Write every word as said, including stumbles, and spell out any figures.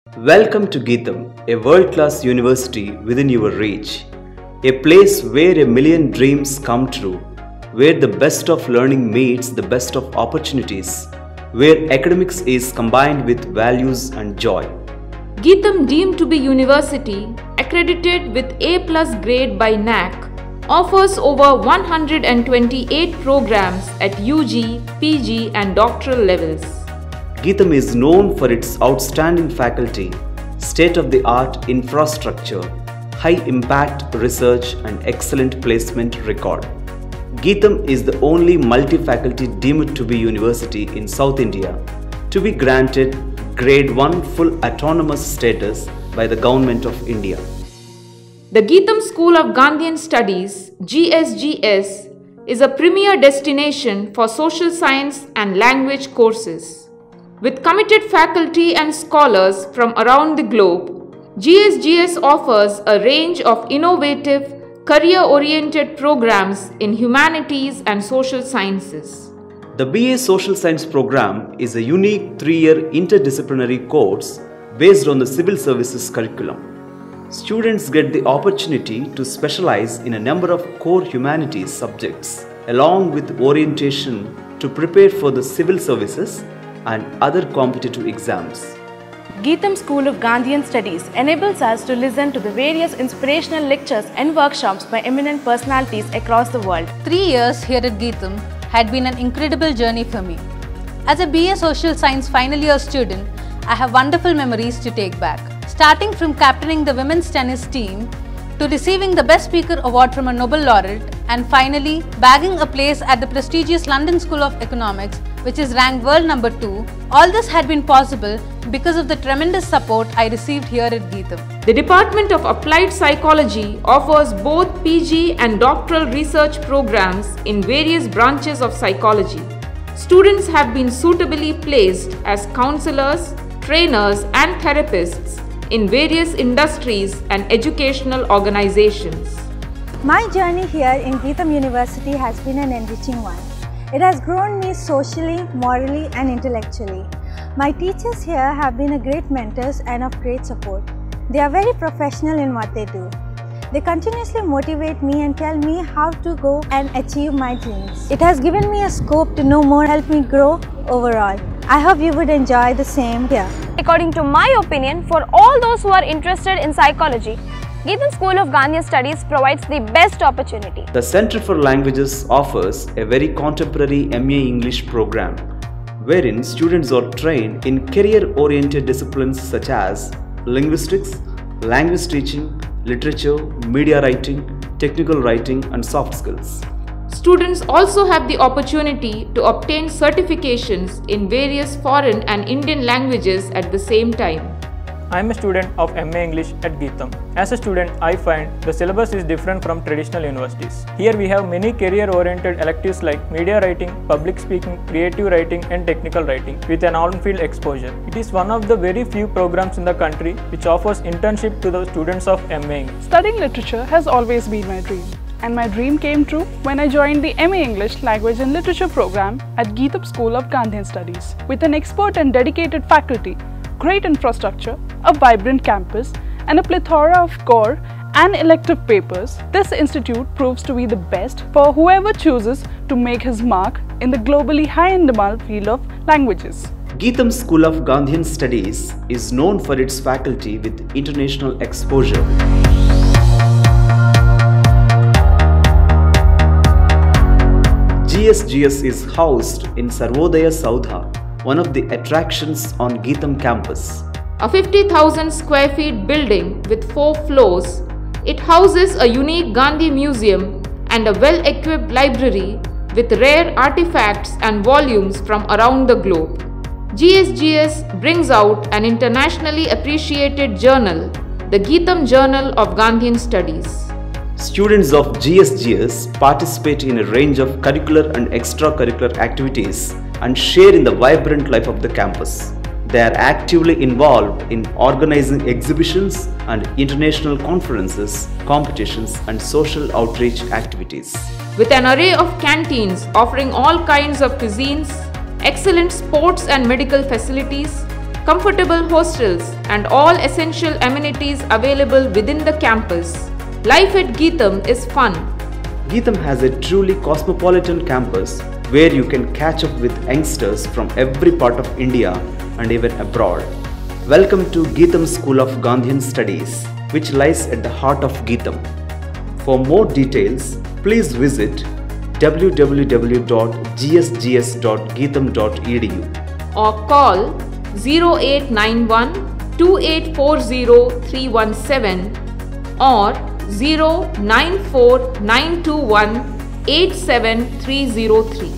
Welcome to Gitam, a world-class university within your reach. A place where a million dreams come true, where the best of learning meets the best of opportunities, where academics is combined with values and joy. Gitam, deemed to be university, accredited with A plus grade by N A C, offers over one hundred twenty-eight programs at U G, P G and doctoral levels. Gitam is known for its outstanding faculty, state-of-the-art infrastructure, high-impact research and excellent placement record. Gitam is the only multi-faculty deemed to be university in South India to be granted Grade one full autonomous status by the Government of India. The Gitam School of Gandhian Studies, G S G S, is a premier destination for social science and language courses. With committed faculty and scholars from around the globe, G S G S offers a range of innovative, career-oriented programs in humanities and social sciences. The B A Social Science program is a unique three-year interdisciplinary course based on the civil services curriculum. Students get the opportunity to specialize in a number of core humanities subjects along with orientation to prepare for the civil services and other competitive exams. Gitam School of Gandhian Studies enables us to listen to the various inspirational lectures and workshops by eminent personalities across the world. Three years here at Gitam had been an incredible journey for me. As a B A Social Science final year student, I have wonderful memories to take back. Starting from captaining the women's tennis team, to receiving the Best Speaker Award from a Nobel laureate, and finally bagging a place at the prestigious London School of Economics, which is ranked world number two. All this had been possible because of the tremendous support I received here at Gitam. The Department of Applied Psychology offers both P G and doctoral research programs in various branches of psychology. Students have been suitably placed as counselors, trainers and therapists in various industries and educational organizations. My journey here in Gitam University has been an enriching one. It has grown me socially, morally and intellectually. My teachers here have been a great mentors and of great support. They are very professional in what they do. They continuously motivate me and tell me how to go and achieve my dreams. It has given me a scope to know more, help me grow overall. I hope you would enjoy the same here. According to my opinion, for all those who are interested in psychology, Gitam School of Gandhian Studies provides the best opportunity. The Center for Languages offers a very contemporary M A English program, wherein students are trained in career-oriented disciplines such as linguistics, language teaching, literature, media writing, technical writing and soft skills. Students also have the opportunity to obtain certifications in various foreign and Indian languages at the same time. I am a student of M A English at Gitam. As a student, I find the syllabus is different from traditional universities. Here we have many career-oriented electives like media writing, public speaking, creative writing and technical writing with an on-field exposure. It is one of the very few programs in the country which offers internship to the students of M A English. Studying literature has always been my dream. And my dream came true when I joined the M A English Language and Literature program at Gitam School of Gandhian Studies. With an expert and dedicated faculty, great infrastructure, a vibrant campus, and a plethora of core and elective papers, this institute proves to be the best for whoever chooses to make his mark in the globally high-in-demand field of languages. Gitam School of Gandhian Studies is known for its faculty with international exposure. G S G S is housed in Sarvodaya Saudha, one of the attractions on Gitam campus. A fifty thousand square feet building with four floors, it houses a unique Gandhi museum and a well-equipped library with rare artifacts and volumes from around the globe. G S G S brings out an internationally appreciated journal, the Gitam Journal of Gandhian Studies. Students of G S G S participate in a range of curricular and extracurricular activities and share in the vibrant life of the campus. They are actively involved in organizing exhibitions and international conferences, competitions and social outreach activities. With an array of canteens offering all kinds of cuisines, excellent sports and medical facilities, comfortable hostels, and all essential amenities available within the campus. Life at Gitam is fun. Gitam has a truly cosmopolitan campus where you can catch up with youngsters from every part of India and even abroad. Welcome to Gitam School of Gandhian Studies, which lies at the heart of Gitam. For more details, please visit w w w dot g s g s dot gitam dot e d u or call zero eight nine one two eight four zero three one seven or zero nine four nine two one eight seven three zero three.